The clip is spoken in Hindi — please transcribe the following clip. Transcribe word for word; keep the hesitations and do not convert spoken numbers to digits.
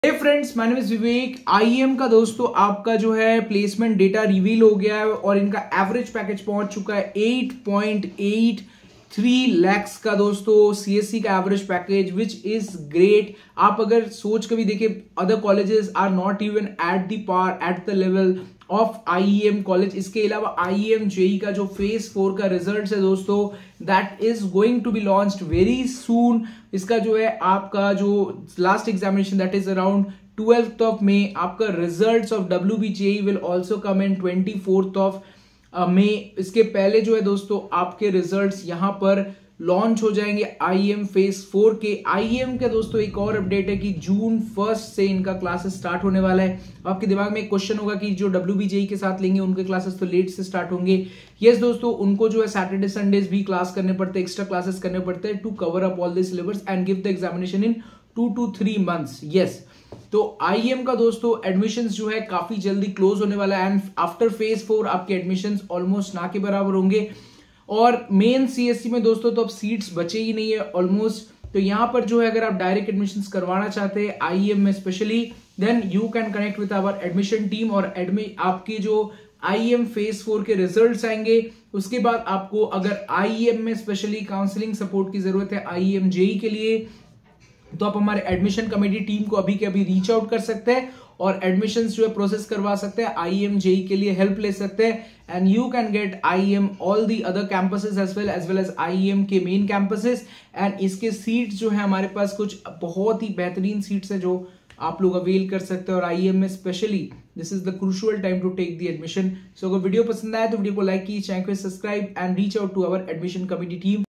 Hey friends, my name is Vivek. IIM का दोस्तों आपका जो है प्लेसमेंट डेटा रिवील हो गया है और इनका एवरेज पैकेज पहुंच चुका है eight point eight three lakhs का दोस्तों सीएससी का average package, which is great. आप अगर सोच कभी देखें, other colleges are not even at the par at the level of IIM college. इसके अलावा आईएम जेई का जो फेज फोर का रिजल्ट है दोस्तों, that is going to be launched very soon. इसका जो है आपका जो last examination that is around twelfth of May, आपका results of W B JEE will also come in twenty fourth of May. इसके पहले जो है दोस्तों आपके रिजल्ट्स यहां पर लॉन्च हो जाएंगे आईएम फेज फोर के। आईएम के दोस्तों एक और अपडेट है कि जून फर्स्ट से इनका क्लासेस स्टार्ट होने वाला है। आपके दिमाग में एक क्वेश्चन होगा कि जो डब्ल्यूबीजेई के साथ लेंगे उनके क्लासेस तो लेट से स्टार्ट होंगे। यस दोस्तों, उनको जो है सैटरडे संडेज भी क्लास करने पड़ते हैं, एक्स्ट्रा क्लासेस करने पड़ते हैं to cover up all the syllabus and give the examination in two to three months. Yes, तो आईएम का दोस्तों एडमिशंस जो है काफी जल्दी क्लोज होने वाला है एंड आफ्टर फेज फोर आपके एडमिशंस ऑलमोस्ट ना के बराबर होंगे। और मेन सीएससी में दोस्तों तो अब सीट्स बचे ही नहीं है ऑलमोस्ट। तो यहां पर जो है अगर आप डायरेक्ट एडमिशंस करवाना चाहते हैं आईएम में specially, then you can connect with our admission team. और एडमि आपकी जो आईएम फेज फोर के रिजल्ट्स आएंगे, उसके बाद आपको अगर आईएम में स्पेशली काउंसलिंग सपोर्ट की जरूरत है आईएम जेई के लिए, तो आप हमारे एडमिशन कमेटी टीम को अभी के अभी रीच आउट कर सकते हैं और एडमिशंस जो है प्रोसेस करवा सकते हैं। आईएम जेई के लिए हेल्प ले सकते हैं and you can get IIM all the other campuses as well as well as IIM के मेन कैंपसेस। एंड इसके सीट्स जो है हमारे पास कुछ बहुत ही बेहतरीन सीट्स है जो आप लोग अवेल कर सकते हैं। और आईएम में specially this is the crucial time to take the admission. So अगर वीडियो पसंद आए तो वीडियो को लाइक कीजिए, चैनल को subscribe and reach out to our admission committee team.